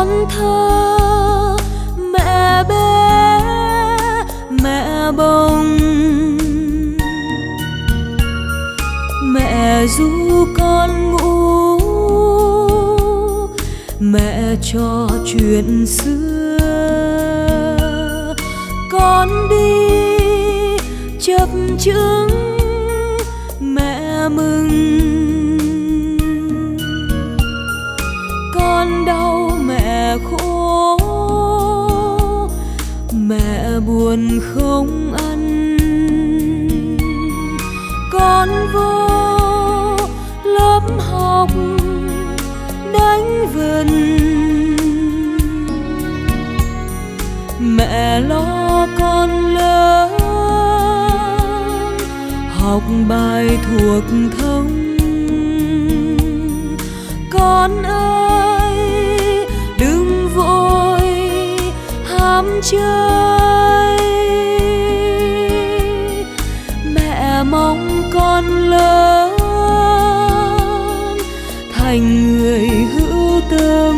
Con thơ mẹ bé mẹ bồng, mẹ ru con ngủ, mẹ trò chuyện xưa. Con đi chập chững mẹ mừng, con đau mẹ khổ, mẹ buồn không ăn. Con vô lớp học đánh vần, mẹ lo con lớn học bài thuộc thông. Con ơi đừng vội ham chơi, mẹ mong con lớn thành người hữu tâm.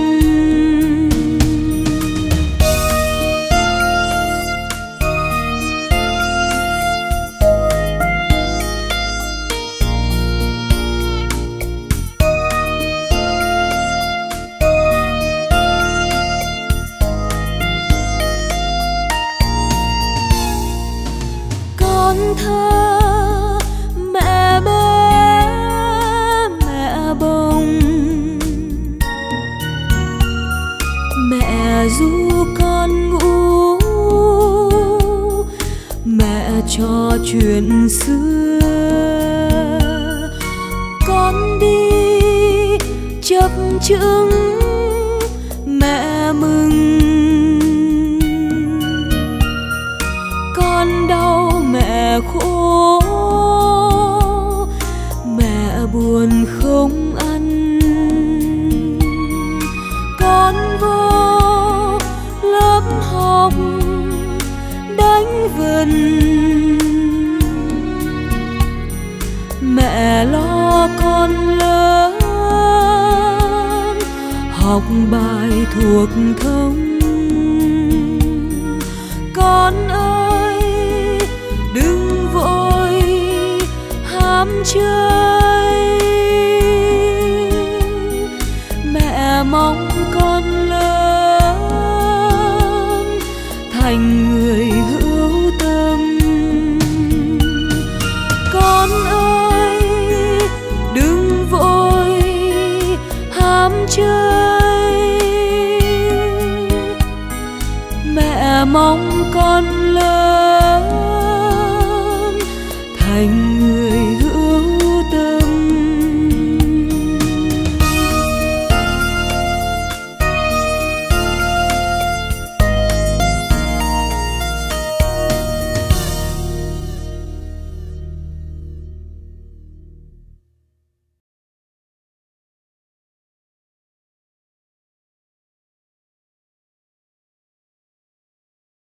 Con thơ mẹ bé mẹ bồng, mẹ ru con ngủ, mẹ trò chuyện xưa. Con đi chập chững mẹ mừng, con đau mẹ khổ, mẹ buồn không ăn. Con vô lớp học đánh vần, mẹ lo con lớn học bài thuộc thông. Con ơi đừng vội ham chơi, mẹ mong con lớn thành người hữu tâm. Con ơi đừng vội ham chơi, mẹ mong con